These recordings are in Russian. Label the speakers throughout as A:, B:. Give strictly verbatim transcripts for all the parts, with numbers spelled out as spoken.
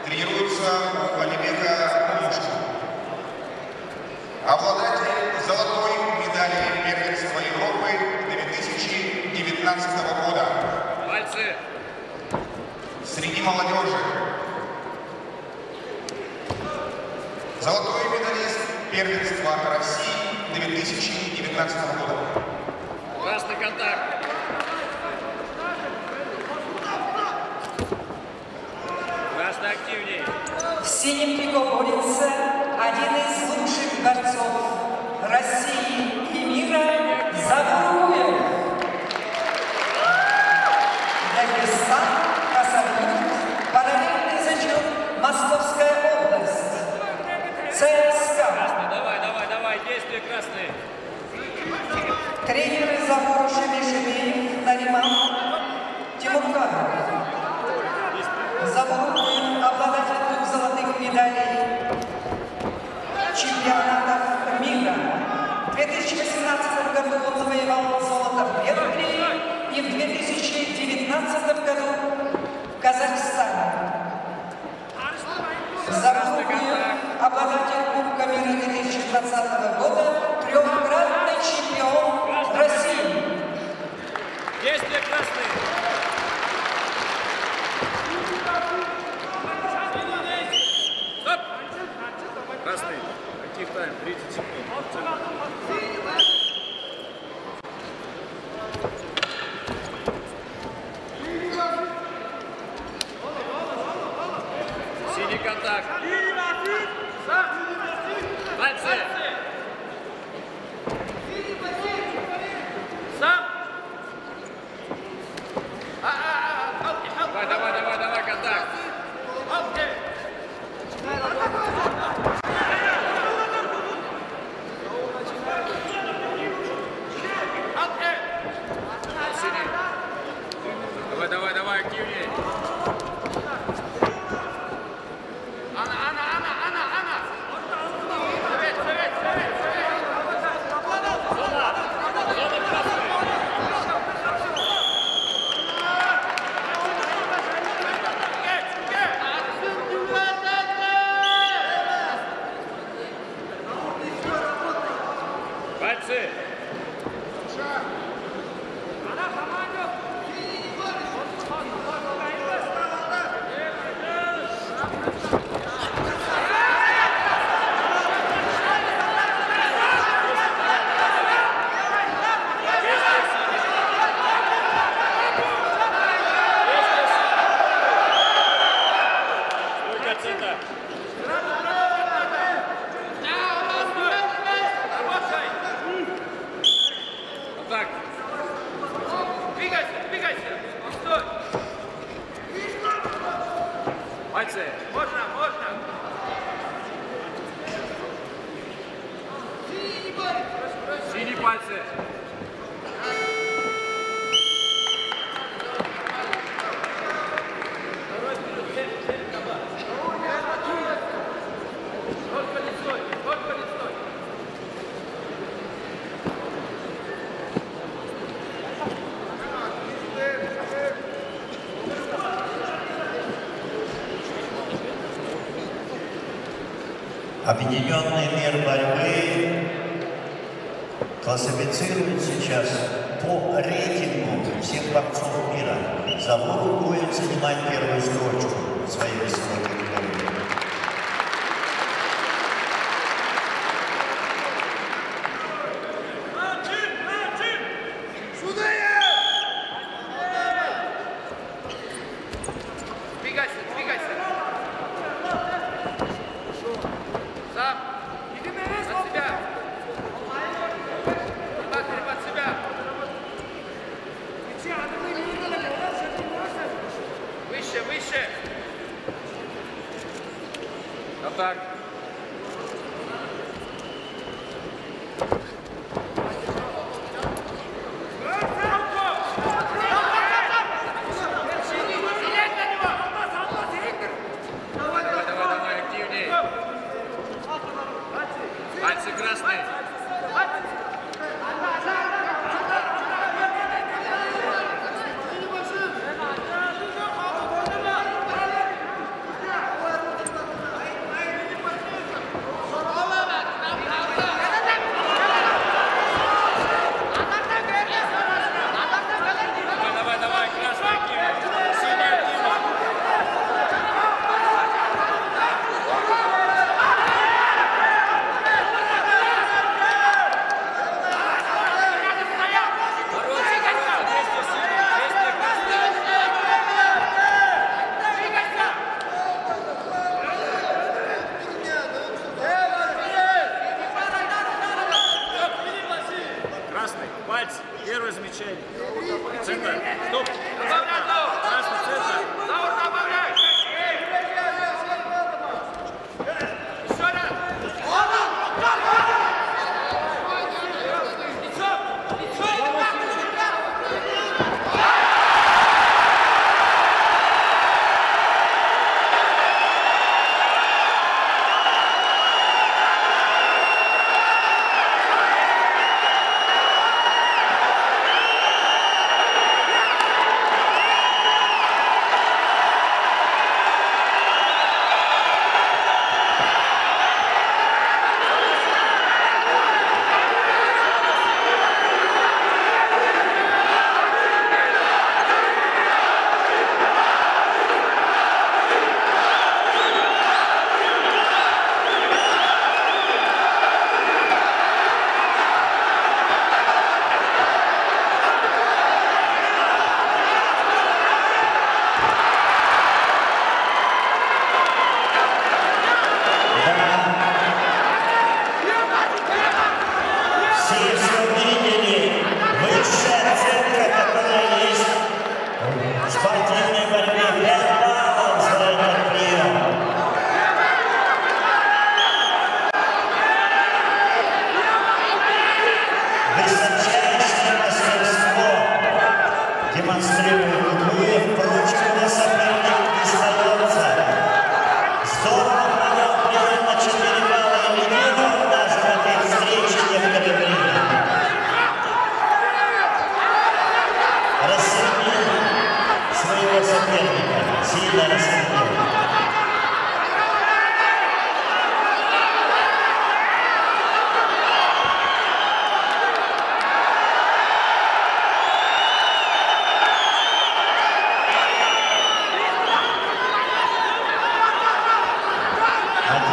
A: тренируется у Алибека Мушка. Обладатель золотой медали первенства Европы две тысячи девятнадцатого года.
B: Пальцы.
A: Среди молодежи. Золотой медалист первенства России две тысячи девятнадцатого года.
B: Красный контакт. Красный активнее.
C: В синем трико борется один из лучших борцов России и мира Забуруев. Дагестан, Красавчук, параллельный зачет, Московская область. ЦСКА.
B: Красный, давай, давай, давай, действия красные.
C: Тренеры Забора Шемишевеев, Нариман, Тимурканов. Забуруев, обладатель двух золотых медалей чемпионатов мира. В две тысячи восемнадцатом году он завоевал золото в Венгрии и в две тысячи девятнадцатом году в Казахстане. Забуруев, обладатель Кубка мира две тысячи двадцатого года, трехкратный чемпион России.
B: Действия красные. Стоп! Красный. Актив тайм. тридцать секунд. Синий контакт. Пальцы. Сам. Давай, давай, давай, давай, контакт. Синий. Давай, давай, давай, активнее. Анна, Анна, Анна, Анна, Анна. Совет, совет, совет, совет. Зона. Зона красная. Пальцы. Так. Двигайся, двигайся. Стой. Пальцы. Можно, можно. Синие пальцы.
D: Объединенный мир борьбы классифицирует сейчас по рейтингу всех борцов мира. Забуруев будет занимать первую строчку в своей весовой категории.
B: Двигайся, двигайся. Сам. От себя. Рыбак, рыбак, себя. Выше, выше. Вот так. Пальцы красные.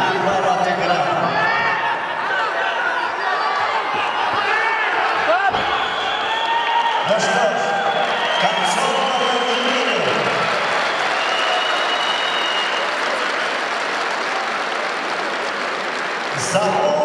D: Пингов отыграл. Ну что ж, концовка победили. Завод